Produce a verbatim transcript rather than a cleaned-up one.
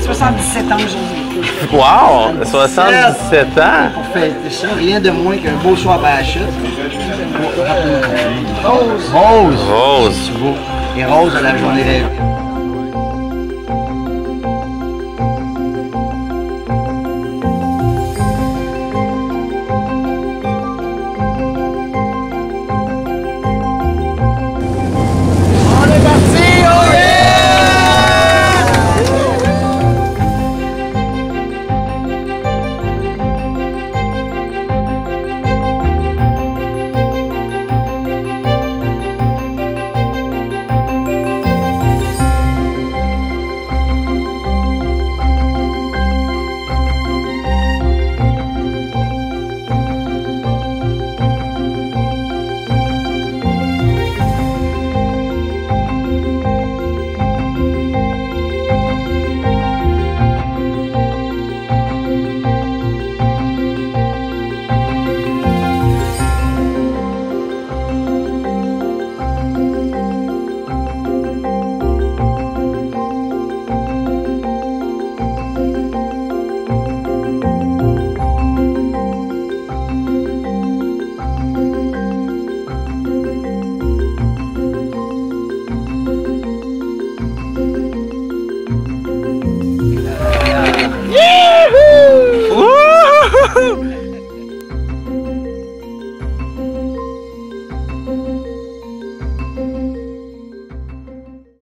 soixante-dix-sept ans aujourd'hui. Wow! soixante-dix-sept ans! Pour fêter ça, rien de moins qu'un beau soir à la chute. Rose! Rose! Rose! C'est beau. Et Rose à la journée rêvée. Woohoo!